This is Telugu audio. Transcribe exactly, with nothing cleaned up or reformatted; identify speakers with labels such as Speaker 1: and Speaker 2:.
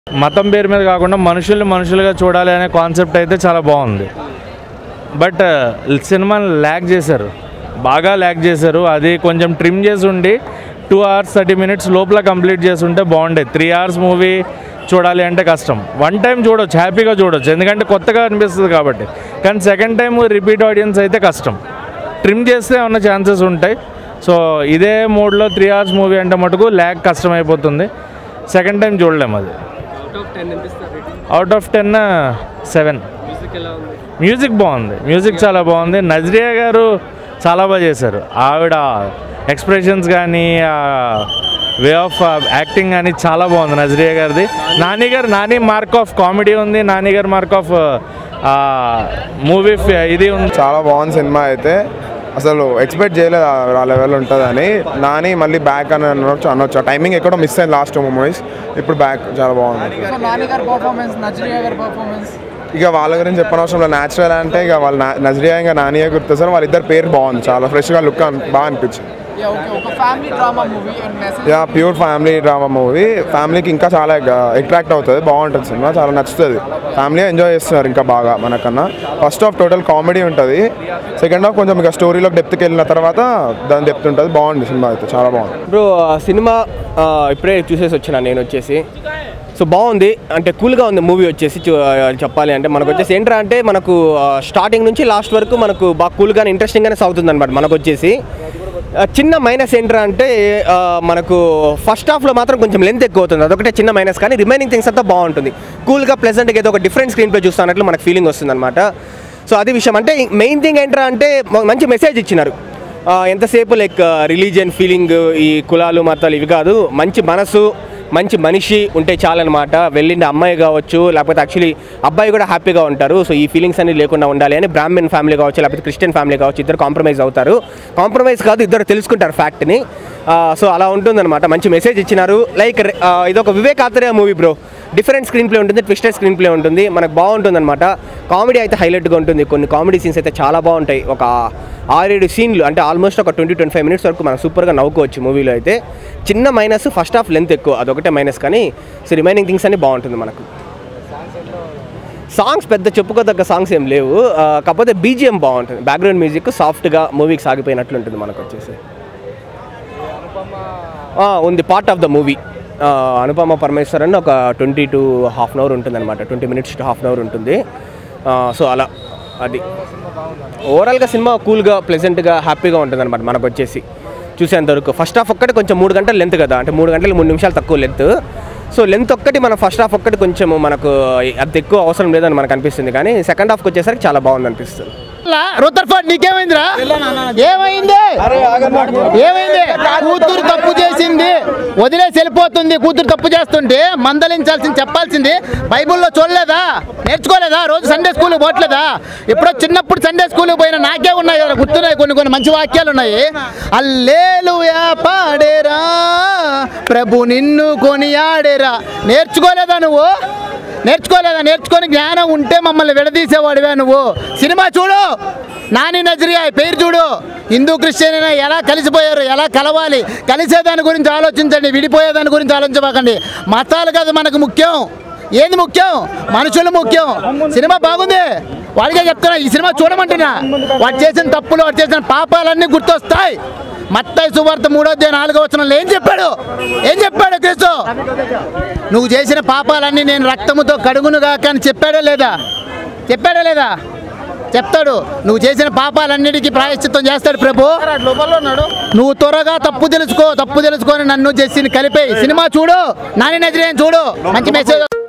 Speaker 1: మతం పేరు మీద కాకుండా మనుషుల్ని మనుషులుగా చూడాలి అనే కాన్సెప్ట్ అయితే చాలా బాగుంది. బట్ సినిమాని ల్యాగ్ చేశారు, బాగా ల్యాగ్ చేశారు. అది కొంచెం ట్రిమ్ చేసి ఉండి టూ అవర్స్ థర్టీ మినిట్స్ లోపల కంప్లీట్ చేసి ఉంటే బాగుండేది. త్రీ అవర్స్ మూవీ చూడాలి అంటే కష్టం. వన్ టైం చూడొచ్చు, హ్యాపీగా చూడొచ్చు, ఎందుకంటే కొత్తగా అనిపిస్తుంది కాబట్టి. కానీ సెకండ్ టైం రిపీట్ ఆడియన్స్ అయితే కష్టం. ట్రిమ్ చేస్తే ఉన్న ఛాన్సెస్ ఉంటాయి. సో ఇదే మోడ్లో త్రీ అవర్స్ మూవీ అంటే మటుకు ల్యాగ్ కష్టమైపోతుంది. సెకండ్ టైం చూడలేము. అది out of ten seven. Music బాగుంది, మ్యూజిక్ చాలా బాగుంది. నజ్రియా గారు చాలా బాగా చేశారు. ఆవిడ ఎక్స్ప్రెషన్స్ కానీ వే ఆఫ్ యాక్టింగ్ కానీ చాలా బాగుంది నజ్రియా గారిది. నాని గారు నాని మార్క్ ఆఫ్ కామెడీ ఉంది, నాని గారు మార్క్ ఆఫ్ మూవీ ఇది ఉంది.
Speaker 2: చాలా బాగుంది సినిమా అయితే. అసలు ఎక్స్పెక్ట్ చేయలేదు ఆ లెవెల్ ఉంటుందని. నాని మళ్ళీ బ్యాక్ అని అనొచ్చు అనొచ్చు టైమింగ్ ఎక్కడో మిస్ అయింది లాస్ట్ టూ మూవీస్, ఇప్పుడు బ్యాక్ చాలా బాగుంది. ఇక వాళ్ళ గురించి చెప్పనవసరం లేదు. న్యాచురల్ అంటే ఇక వాళ్ళు నజ్రియా ఇంకా నానియే గుర్తొస్తారు. వాళ్ళిద్దరు పేరు బాగుంది, చాలా ఫ్రెష్గా లుక్ బాగా అనిపించింది. Yeah pure family drama movie. ఫ్యామిలీకి ఇంకా చాలా అట్రాక్ట్ అవుతుంది, బాగుంటుంది సినిమా, చాలా నచ్చుతుంది. ఫ్యామిలీ ఎంజాయ్ చేస్తున్నారు ఇంకా బాగా మనకన్నా. ఫస్ట్ హాఫ్ టోటల్ కామెడీ ఉంటుంది, సెకండ్ హాఫ్ కొంచెం ఇక స్టోరీలోకి డెప్త్కి వెళ్ళిన తర్వాత దాని డెప్త్ ఉంటుంది. బాగుంది సినిమా అయితే, చాలా బాగుంది.
Speaker 3: బ్రో సినిమా ఇప్పుడే చూసేసి వచ్చిన నేను వచ్చేసి. సో బాగుంది, అంటే కూల్గా ఉంది మూవీ వచ్చేసి. చెప్పాలి అంటే మనకు వచ్చేసి ఏంట్రా అంటే మనకు స్టార్టింగ్ నుంచి లాస్ట్ వరకు మనకు బాగా కూల్గానే ఇంట్రెస్టింగ్గానే సాగుతుంది అనమాట. మనకు వచ్చేసి చిన్న మైనస్ ఏంట్రా అంటే మనకు ఫస్ట్ హాఫ్లో మాత్రం కొంచెం లెంత్ ఎక్కువ అవుతుంది, అదొకటే చిన్న మైనస్. కానీ రిమైనింగ్ థింగ్స్ అంతా బాగుంటుంది. కూల్గా ప్లెజెంట్గా ఏదో ఒక డిఫరెంట్ స్క్రీన్ ప్లే చూస్తున్నట్లు మనకు ఫీలింగ్ వస్తుంది అనమాట. సో అది విషయం. అంటే మెయిన్ థింగ్ ఏంట్రా అంటే మంచి మెసేజ్ ఇచ్చినారు. ఎంతసేపు లైక్ రిలీజియన్ ఫీలింగ్, ఈ కులాలు మతాలు ఇవి కాదు, మంచి మనసు మంచి మనిషి ఉంటే చాలన్నమాట. వెళ్ళిండే అమ్మాయి కావచ్చు, లేకపోతే యాక్చువల్లీ అబ్బాయి కూడా హ్యాపీగా ఉంటారు. సో ఈ ఫీలింగ్స్ అన్ని లేకుండా ఉండాలి అని బ్రాహ్మణ్ ఫ్యామిలీ కావచ్చు, లేకపోతే క్రిస్టియన్ ఫ్యామిలీ కావచ్చు, ఇద్దరు కాంప్రమైజ్ అవుతారు. కాంప్రమైజ్ కాదు, ఇద్దరు తెలుసుకుంటారు ఫ్యాక్ట్ని. సో అలా ఉంటుందన్నమాట. మంచి మెసేజ్ ఇచ్చినారు. లైక్ ఇదొక Vivek Athreya movie bro. Different screenplay ఉంటుంది, ట్విస్టెడ్ స్క్రీన్ ప్లే ఉంటుంది, మనకు బాగుంటుంది అనమాట. కామెడీ అయితే హైలైట్గా ఉంటుంది. కొన్ని కామెడీ సీన్స్ అయితే చాలా బాగుంటాయి. ఒక ఆరేడు సీన్లు అంటే ఆల్మోస్ట్ ఒక ట్వంటీ ట్వంటీ ఫైవ్ మినిట్స్ వరకు మనం సూపర్గా నవ్వుకోవచ్చు మూవీలో అయితే. చిన్న మైనస్ ఫస్ట్ హాఫ్ లెంత్ ఎక్కువ, అదొకటే మైనస్. కానీ సో రిమైనింగ్ థింగ్స్ అన్ని బాగుంటుంది మనకు. సాంగ్స్ పెద్ద చెప్పుకోదగ్గ సాంగ్స్ ఏం లేవు, కాకపోతే బీజిఎం బాగుంటుంది. బ్యాక్గ్రౌండ్ మ్యూజిక్ సాఫ్ట్గా మూవీకి సాగిపోయినట్లు ఉంటుంది మనకు వచ్చేసి. ఉంది part of the movie. Anupama Parameswaran ఒక twenty to half an hour ఉంటుంది అనమాట, twenty minutes to half an hour ఉంటుంది. సో అలా అది ఓవరాల్గా సినిమా కూల్గా ప్లెజెంట్గా హ్యాపీగా ఉంటుంది అనమాట మనకు వచ్చేసి చూసేంతవరకు. ఫస్ట్ హాఫ్ ఒక్కటి కొంచెం మూడు గంటలు లెంత్ కదా, అంటే మూడు గంటలు మూడు నిమిషాలు తక్కువ లెంత్. సో లెంత్ ఒక్కటి మన ఫస్ట్ హాఫ్ ఒక్కటి కొంచెం మనకు అంత ఎక్కువ అవసరం లేదని మనకు అనిపిస్తుంది. కానీ సెకండ్ హాఫ్కి వచ్చేసరికి చాలా బాగుంది అనిపిస్తుంది.
Speaker 4: రుతర్ఫర్డ్ నీకేమైందిరా? ఏమైంది ఏమైంది కూతురు తప్పు చేసింది, వదిలేసి వెళ్ళిపోతుంది. కూతురు తప్పు చేస్తుంటే మందలించాల్సింది, చెప్పాల్సింది. బైబుల్లో చూడలేదా, నేర్చుకోలేదా? రోజు సండే స్కూల్కి పోవట్లేదా? ఎప్పుడో చిన్నప్పుడు సండే స్కూల్కి పోయినా నాకే ఉన్నాయి కదా, గుర్తున్నాయి కొన్ని కొన్ని మంచి వాక్యాలు ఉన్నాయి. హల్లెలూయా పాడేరా ప్రభు నిన్ను కొనియాడేరా. నేర్చుకోలేదా నువ్వు? నేర్చుకోలేదా? నేర్చుకొని జ్ఞానం ఉంటే మమ్మల్ని విడదీసేవాడివే నువ్వు. సినిమా చూడు, నాని నజ్రియా పేరు చూడు. హిందూ క్రిస్టియన్ అయినా ఎలా కలిసిపోయారు, ఎలా కలవాలి, కలిసేదాని గురించి ఆలోచించండి, విడిపోయేదాని గురించి ఆలోచించకండి. మతాలు కాదు మనకు ముఖ్యం. ఏది ముఖ్యం? మనుషులు ముఖ్యం. సినిమా బాగుంది, వాడికే చెప్తున్నా, ఈ సినిమా చూడమంటున్నా. వాడు చేసిన తప్పులు, వాడు చేసిన పాపాలన్నీ గుర్తొస్తాయి. మత్తయి సువార్త మూడో అధ్యాయం నాలుగో వచనంలో ఏం చెప్పాడు? ఏం చెప్పాడు క్రీస్తు? నువ్వు చేసిన పాపాలన్నీ నేను రక్తముతో కడుగునుగా అని చెప్పాడా లేదా? చెప్పాడా లేదా? చెప్తాడు. నువ్వు చేసిన పాపాలన్నిటికీ ప్రాయశ్చిత్తం చేస్తాడు ప్రభు. నువ్వు త్వరగా తప్పు తెలుసుకో, తప్పు తెలుసుకొని నన్ను చేసి కలిపేయి. సినిమా చూడు, నాని నజ్రియా చూడు, మంచి మెసేజ్.